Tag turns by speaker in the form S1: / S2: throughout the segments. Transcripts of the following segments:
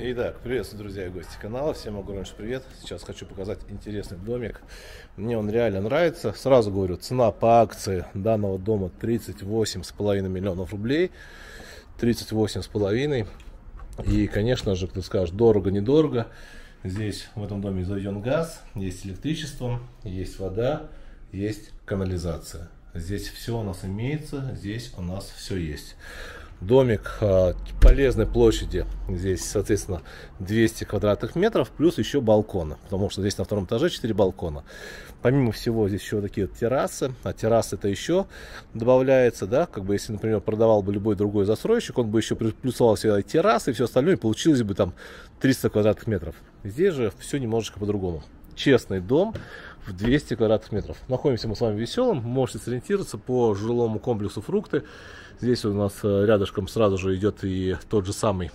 S1: Итак, приветствую, друзья и гости канала. Всем огромный привет. Сейчас хочу показать интересный домик. Мне он реально нравится. Сразу говорю, цена по акции данного дома 38,5 миллионов рублей. 38,5. И, конечно же, кто скажет, дорого-недорого. Здесь в этом доме заведен газ, есть электричество, есть вода, есть канализация. Здесь все у нас имеется, здесь у нас все есть. Домик полезной площади, здесь, соответственно, 200 квадратных метров, плюс еще балконы, потому что здесь на втором этаже 4 балкона. Помимо всего, здесь еще такие вот террасы, а террасы это еще добавляется, да, как бы если, например, продавал бы любой другой застройщик, он бы еще плюсовал сюда террасы и все остальное, и получилось бы там 300 квадратных метров. Здесь же все немножечко по-другому. Честный дом в 200 квадратных метров. Находимся мы с вами в Веселом. Можете сориентироваться по жилому комплексу «Фрукты». Здесь у нас рядышком сразу же идет и та же самая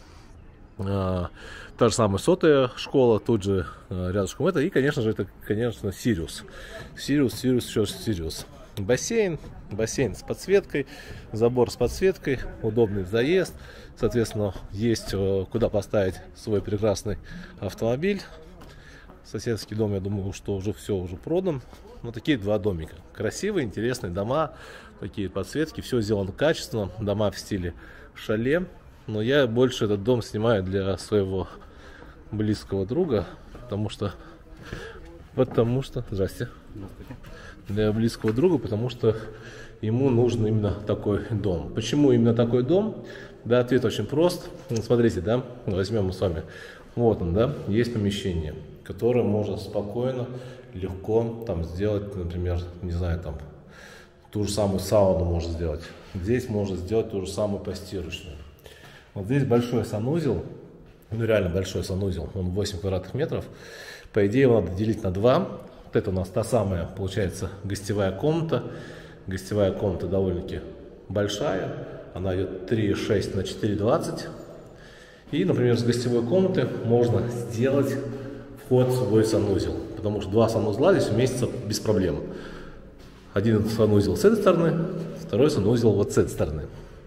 S1: сотая школа, тут же рядышком это. И, конечно же, это, конечно, Сириус. Сириус. Бассейн с подсветкой, забор с подсветкой, удобный заезд. Соответственно, есть куда поставить свой прекрасный автомобиль. Соседский дом, я думаю, что уже все уже продан. Вот такие два домика. Красивые, интересные дома, такие подсветки, все сделано качественно. Дома в стиле шале. Но я больше этот дом снимаю для своего близкого друга, потому что, здрасте. Для близкого друга, потому что ему нужен именно такой дом. Почему именно такой дом? Да, ответ очень прост. Смотрите, да, возьмем мы с вами. Вот он, да, есть помещение, которое можно спокойно, легко там сделать, например, не знаю, там ту же самую сауну можно сделать. Здесь можно сделать ту же самую постирочную. Вот здесь большой санузел, ну реально большой санузел, он 8 квадратных метров. По идее его надо делить на 2. Вот это у нас та самая, получается, гостевая комната. Гостевая комната довольно-таки большая, она идет 3,6 на 4,20. И, например, с гостевой комнаты можно сделать вход в свой санузел, потому что два санузла здесь уместятся без проблем. Один санузел с этой стороны, второй санузел вот с этой стороны.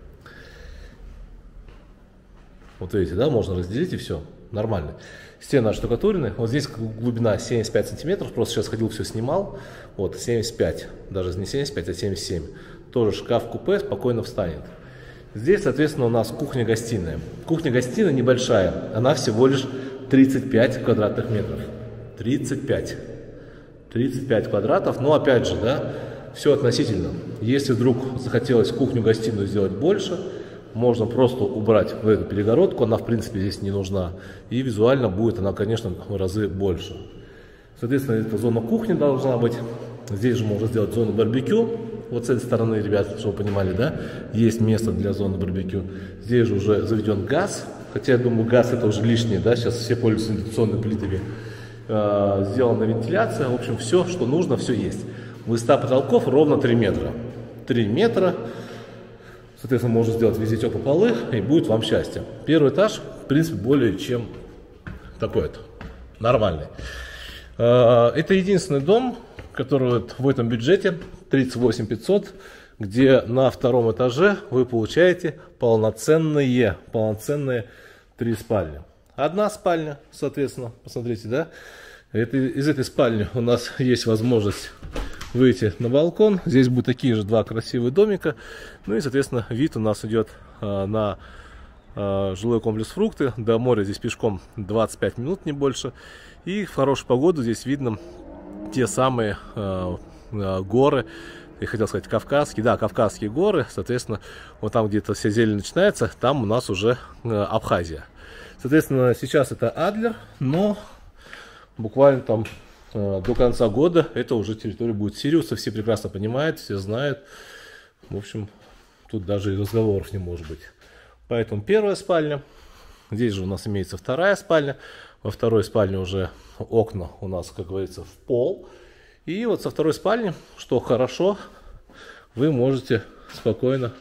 S1: Вот видите, да, можно разделить и все, нормально. Стены отштукатурены, вот здесь глубина 75 сантиметров, просто сейчас ходил, все снимал, вот 75, даже не 75, а 77. Тоже шкаф-купе спокойно встанет. Здесь, соответственно, у нас кухня-гостиная. Кухня-гостиная небольшая, она всего лишь 35 квадратных метров. 35 квадратов, но опять же, да, все относительно. Если вдруг захотелось кухню-гостиную сделать больше, можно просто убрать в эту перегородку, она в принципе здесь не нужна. И визуально будет она, конечно, в разы больше. Соответственно, эта зона кухни должна быть. Здесь же можно сделать зону барбекю. Вот с этой стороны, ребят, чтобы вы понимали, да, есть место для зоны барбекю. Здесь же уже заведен газ. Хотя я думаю, газ это уже лишнее, да, сейчас все пользуются индукционными плитами. Сделана вентиляция, в общем, все, что нужно, все есть. Высота потолков ровно 3 метра. 3 метра. Соответственно, можно сделать везде теплые полы, и будет вам счастье. Первый этаж, в принципе, более чем такой вот, нормальный. Это единственный дом, который вот в этом бюджете 38 500, где на втором этаже вы получаете полноценные 3 спальни. Одна спальня, соответственно, посмотрите, да, из этой спальни у нас есть возможность выйти на балкон. Здесь будут такие же два красивых домика. Ну и, соответственно, вид у нас идет на жилой комплекс «Фрукты». До моря здесь пешком 25 минут, не больше. И в хорошую погоду здесь видно те самые горы. Я хотел сказать Кавказские. Да, Кавказские горы. Соответственно, вот там где-то вся зелень начинается, там у нас уже Абхазия. Соответственно, сейчас это Адлер, но буквально там до конца года это уже территория будет Сириуса. Все прекрасно понимают, все знают. В общем, тут даже и разговоров не может быть. Поэтому первая спальня. Здесь же у нас имеется вторая спальня. Во второй спальне уже окна у нас, как говорится, в пол. И вот со второй спальни, что хорошо, вы можете спокойно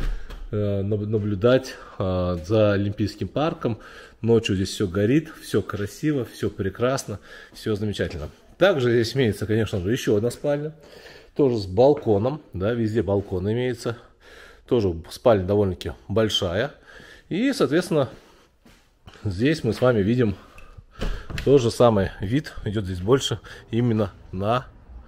S1: наблюдать за Олимпийским парком. Ночью здесь все горит, все красиво, все прекрасно, все замечательно. Также здесь имеется, конечно же, еще одна спальня, тоже с балконом, да, везде балкон имеется. Тоже спальня довольно-таки большая. И, соответственно, Здесь мы с вами видим тот же самый вид, идет здесь больше именно на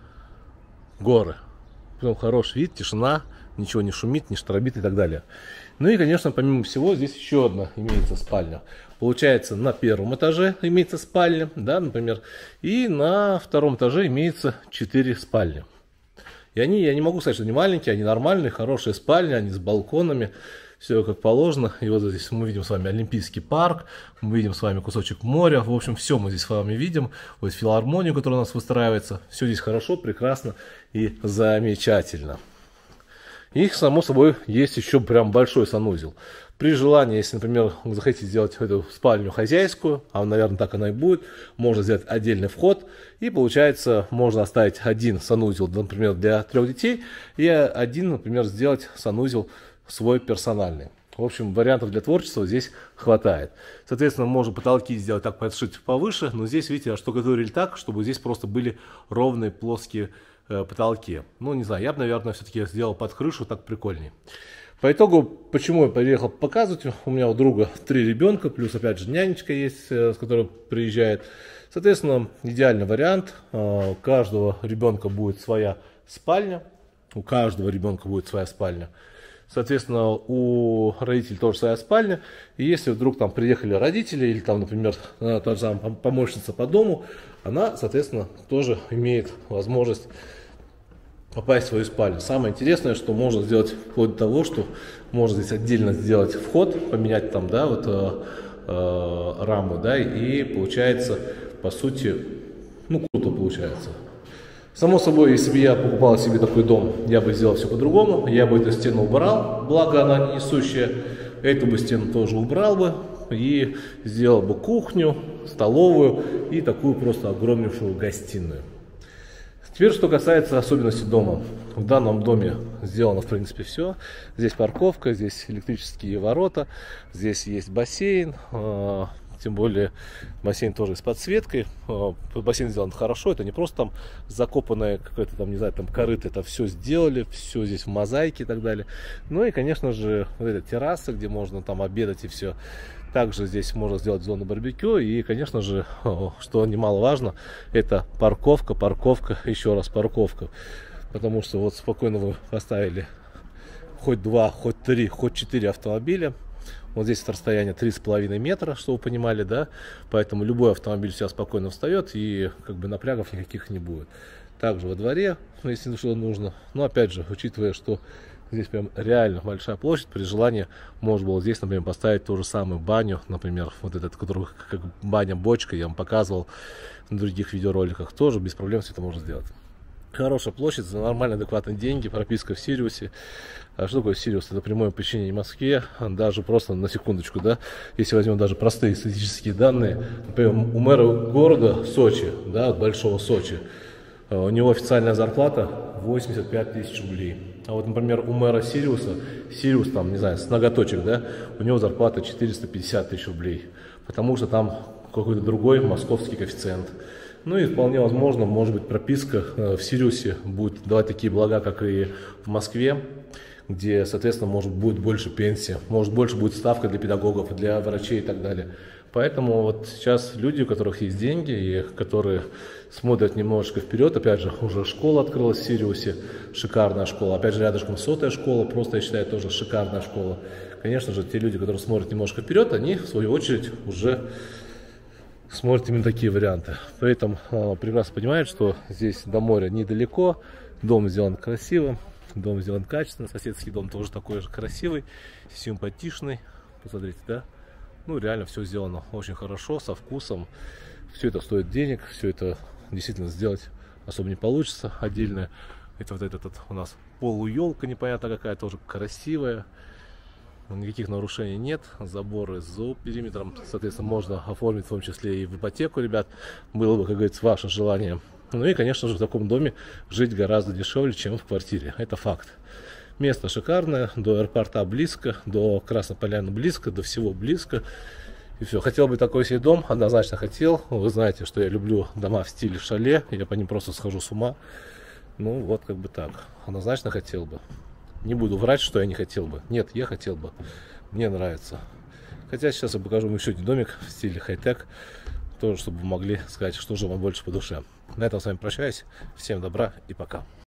S1: горы. Прям хороший вид, тишина, ничего не шумит, не штробит и так далее. Ну и, конечно, помимо всего, здесь еще одна имеется спальня. Получается, на первом этаже имеется спальня, да, например, и на втором этаже имеется 4 спальни. И они, я не могу сказать, что они маленькие, они нормальные, хорошие спальни, они с балконами, все как положено. И вот здесь мы видим с вами Олимпийский парк, мы видим с вами кусочек моря, в общем, все мы здесь с вами видим. Вот филармонию, которая у нас выстраивается, все здесь хорошо, прекрасно и замечательно. И, само собой, есть еще прям большой санузел. При желании, если, например, вы захотите сделать эту спальню хозяйскую, а, наверное, так она и будет, можно сделать отдельный вход. И, получается, можно оставить один санузел, например, для 3 детей, и один, например, сделать санузел свой персональный. В общем, вариантов для творчества здесь хватает. Соответственно, можно потолки сделать так, подшить повыше, но здесь, видите, оштукатурили так, чтобы здесь просто были ровные плоские потолки. Ну, не знаю, я бы, наверное, все-таки сделал под крышу, так прикольнее. По итогу, почему я приехал показывать, у меня у друга 3 ребенка, плюс, опять же, нянечка есть, с которой приезжает. Соответственно, идеальный вариант. У каждого ребенка будет своя спальня. У каждого ребенка будет своя спальня. Соответственно, у родителей тоже своя спальня. И если вдруг там приехали родители, или там, например, та же самая помощница по дому, она, соответственно, тоже имеет возможность попасть в свою спальню. Самое интересное, что можно сделать вплоть до того, что можно здесь отдельно сделать вход, поменять там, да, вот раму, да, и получается, по сути, ну, круто получается. Само собой, если бы я покупал себе такой дом, я бы сделал все по-другому. Я бы эту стену убрал, благо она несущая. Эту бы стену тоже убрал бы и сделал бы кухню, столовую и такую просто огромнейшую гостиную. Теперь, что касается особенностей дома. В данном доме сделано, в принципе, все. Здесь парковка, здесь электрические ворота, здесь есть бассейн. Тем более бассейн тоже с подсветкой. Бассейн сделан хорошо. Это не просто там закопанное какое-то там, не знаю, там корыто. Это все сделали, все здесь в мозаике и так далее. Ну и, конечно же, вот эта терраса, где можно там обедать и все. Также здесь можно сделать зону барбекю. И, конечно же, что немаловажно, это парковка, еще раз парковка. Потому что вот спокойно вы поставили хоть 2, хоть 3, хоть 4 автомобиля. Вот здесь расстояние 3,5 метра, чтобы вы понимали, да. Поэтому любой автомобиль сейчас спокойно встает и как бы напрягов никаких не будет. Также во дворе, если что нужно. Но опять же, учитывая, что здесь прям реально большая площадь, при желании можно было здесь, например, поставить ту же самую баню, например, вот этот, который как баня-бочка, я вам показывал на других видеороликах, тоже без проблем все это можно сделать. Хорошая площадь, за нормальные адекватные деньги, прописка в Сириусе. А что такое Сириус? Это прямое подчинение Москве, даже просто на секундочку, да, если возьмем даже простые статистические данные, например, у мэра города Сочи, да, большого Сочи, у него официальная зарплата 85 тысяч рублей. А вот, например, у мэра Сириуса, Сириус там, не знаю, с ноготочек, да, у него зарплата 450 тысяч рублей, потому что там какой-то другой московский коэффициент. Ну и вполне возможно, может быть, прописка в Сириусе будет давать такие блага, как и в Москве, где, соответственно, может будет больше пенсии, может больше будет ставка для педагогов, для врачей и так далее. Поэтому вот сейчас люди, у которых есть деньги и которые смотрят немножечко вперед, опять же, уже школа открылась в Сириусе, шикарная школа, опять же, рядышком 100-я школа, просто я считаю, тоже шикарная школа. Конечно же, те люди, которые смотрят немножко вперед, они, в свою очередь, уже смотрят именно такие варианты. Поэтому прекрасно понимают, что здесь до моря недалеко, дом сделан красиво, дом сделан качественно, соседский дом тоже такой же красивый, симпатичный, посмотрите, да? Ну, реально все сделано очень хорошо, со вкусом, все это стоит денег, все это действительно сделать особо не получится отдельно. Это вот этот у нас полуелка непонятно какая, тоже красивая. Никаких нарушений нет, заборы за периметром, соответственно, можно оформить в том числе и в ипотеку, ребят, было бы, как говорится, ваше желание. Ну и, конечно же, в таком доме жить гораздо дешевле, чем в квартире, это факт. Место шикарное, до аэропорта близко, до Краснополяна близко, до всего близко. И все, хотел бы такой себе дом, однозначно хотел. Вы знаете, что я люблю дома в стиле шале, я по ним просто схожу с ума. Ну вот как бы так, однозначно хотел бы. Не буду врать, что я не хотел бы. Нет, я хотел бы. Мне нравится. Хотя сейчас я покажу вам еще один домик в стиле хай-тек, тоже, чтобы вы могли сказать, что же вам больше по душе. На этом с вами прощаюсь. Всем добра и пока.